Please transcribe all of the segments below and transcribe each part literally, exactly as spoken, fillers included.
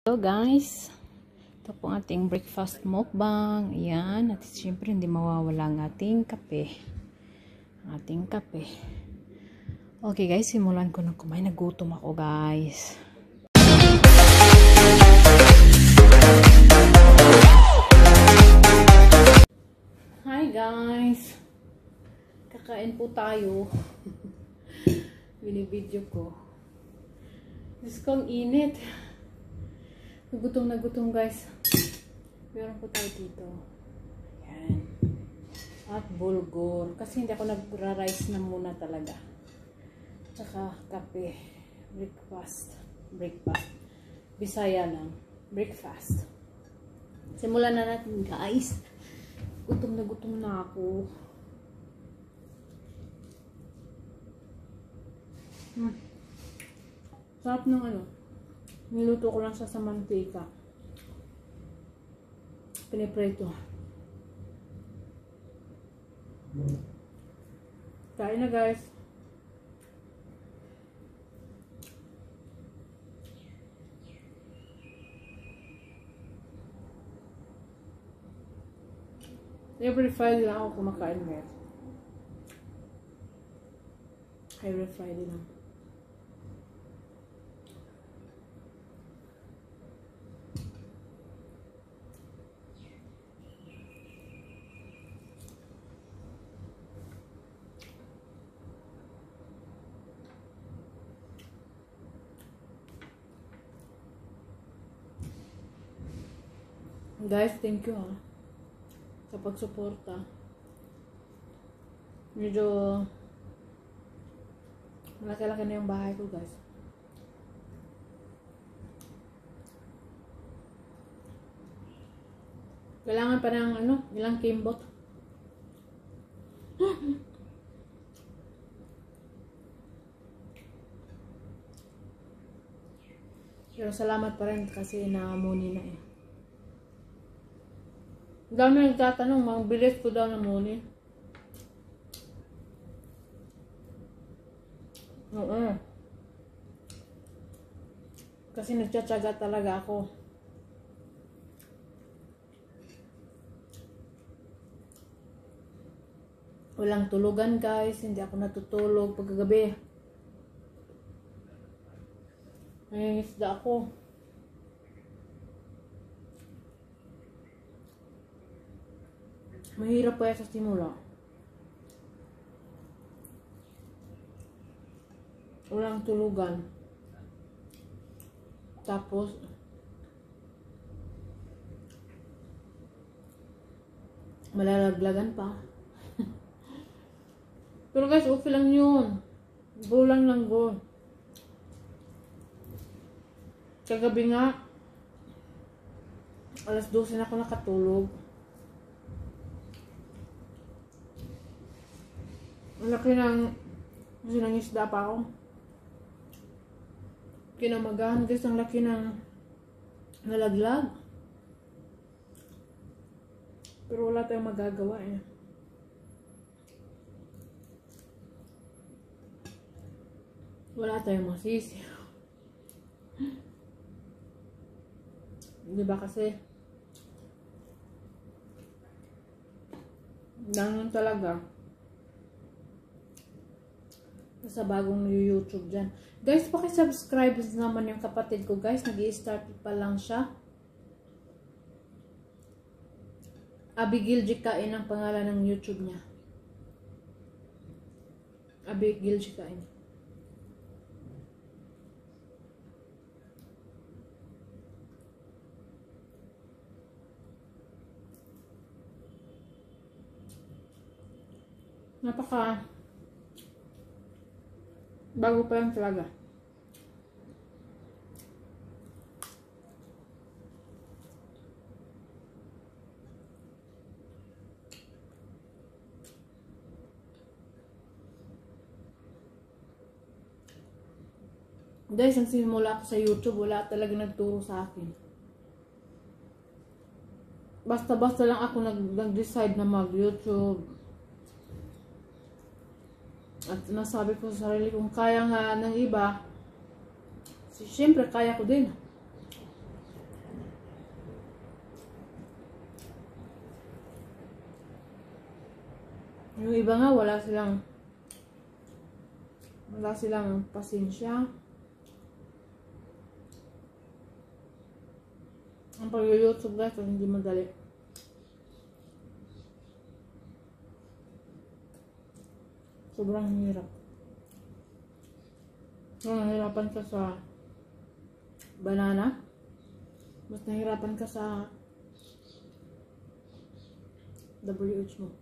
Hello guys, ito po ang ating breakfast mukbang. Ayan, at siyempre hindi mawawala ang ating kape. Ang ating kape. Okay guys, simulan ko na kumain. Nagutom ako guys. Hi guys, kakain po tayo. Binibidyo ko. Diyos ko, ang init. Gutom na gutom guys. Meron po tayo dito. Ayan. At bulgur. Kasi hindi ako nagra-rice na muna talaga. Tsaka kape. Breakfast. Breakfast. Bisaya lang. Breakfast. Simulan na natin guys. Gutom na gutom na ako. Hmm. Sarap ng ano. Niluto ko lang siya sa mantika. Pinipreto. Kain na guys. Every Friday lang ako kumakain guys. Every Friday lang. Guys, thank you ha sa pagsuporta. Medyo malaki-laki na yung bahay ko guys. Kailangan pa ng ano, ilang kimbot. Pero salamat pa rin kasi naamuni na eh. Dami nagtatanong, mang bilis ko daw na muni. Oo. Kasi nagtsatsaga talaga ako. Walang tulugan guys, hindi ako natutulog pagkagabi. Nangingisda ako. Mahirap pa yan sa simula. Walang tulugan. Tapos, malalaglagan pa. Pero guys, okay lang yun. Go lang lang go. Kagabi nga, alas dose na ako nakatulog. Ang laki ng sinangisda pa ako. Kinamagahan guys, ang laki ng nalaglag. Pero wala tayong magagawa eh. Wala tayong masisi. Diba kasi ganun talaga sa bagong YouTube dyan. Guys, pakisubscribe naman yung kapatid ko guys. Nag-i-start pa lang siya. Abigail Jikain ang pangalan ng YouTube niya. Abigail Jikain. Napaka bago pa lang talaga. Guys, ang simula ako sa YouTube, wala talaga nagturo sa akin. Basta-basta lang ako nag-decide na mag-YouTube. At nasabi ko sa sarili kong kaya nga ng iba, siyempre kaya ko din. Yung iba nga, wala silang wala silang pasensya. Ang pag-YouTube guys, hindi madali. Sobrang hirap. Kung nahirapan ka sa banana, mas nahirapan ka sa W H mo.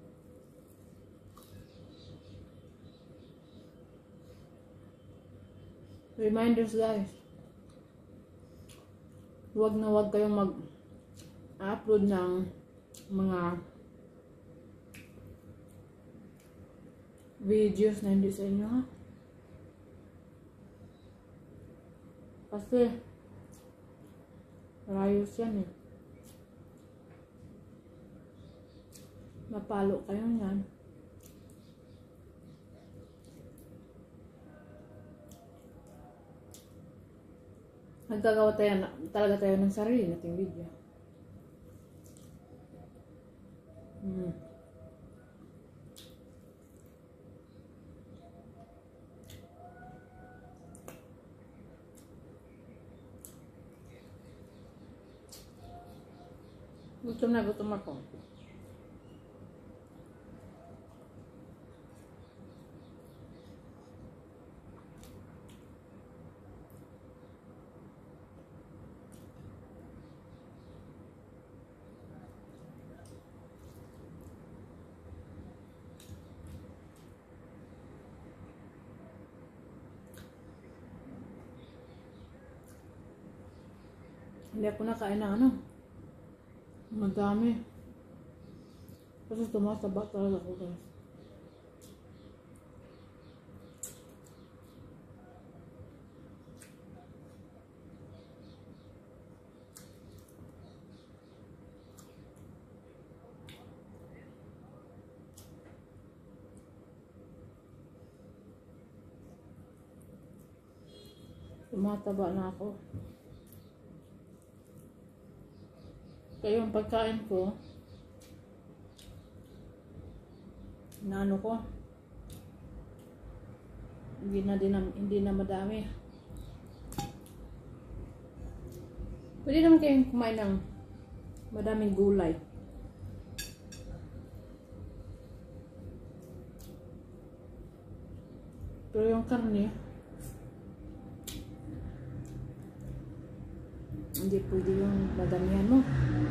Reminders guys. Huwag na huwag kayong mag-upload ng mga videos na hindi sa inyo ha. Kasi rayos yan eh. Mapalo kayo yan. Nagkagawa tayo na, talaga tayo ng sarili nating video. Hmm. Gutom na gutom ako. Hindi ako nakain ng ano. Madami. Kasi tumataba talaga ako guys. Tumataba na ako. Kaya yung pagkain ko, na ano ko, hindi na, din na, hindi na madami. Pwede naman kayong kumain ng madaming gulay. Pero yung karne, hindi pwede yung madamihan mo.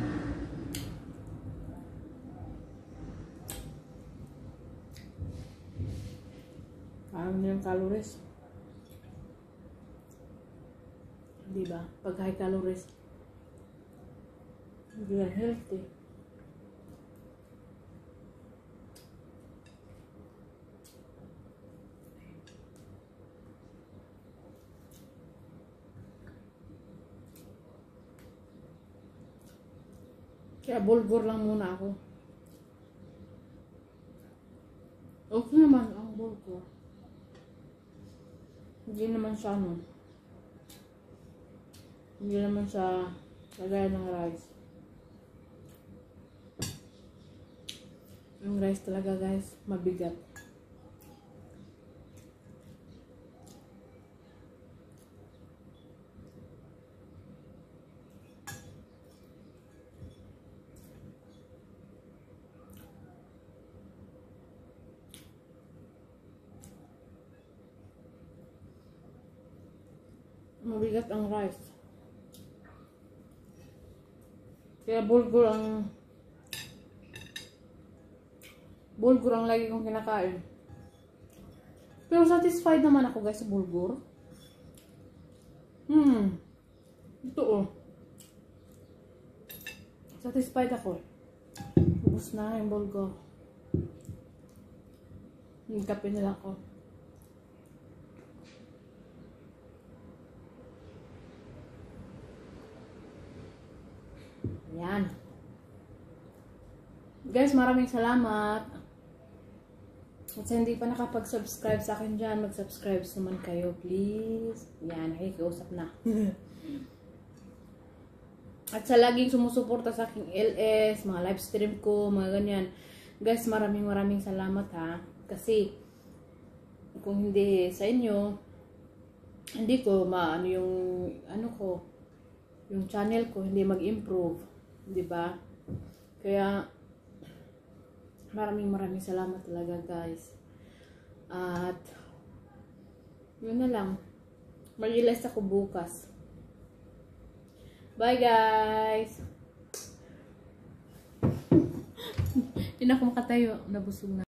Parang na yung calories. Diba? Pag high calories, hindi yan healthy. Kaya bulgur lang muna ako. Okay naman ang bulgur. Hindi naman siya ano. Hindi naman siya kagaya ng rice. Yung rice talaga guys, mabigat. Mabigat ang rice. Kaya bulgur ang bulgur ang lagi kong kinakain. Pero satisfied naman ako guys sa bulgur. Hmm. Ito oh. Satisfied ako. Ubus na yung bulgur. Nagkape nila ako. Yan. Guys, maraming salamat. At sa hindi pa nakapag-subscribe sa akin dyan, mag-subscribe naman kayo, please. Yan, nakikiusap na. At sa laging sumusuporta sa aking L S, mga live stream ko, mga ganyan. Guys, maraming maraming salamat ha. Kasi, kung hindi sa inyo, hindi ko maano yung, ano ko, yung channel ko, hindi mag-improve. Diba? Kaya, maraming maraming salamat talaga guys. At, yun na lang. Mag-release ako bukas. Bye guys! Hindi na ako makatayo. Nabusog na.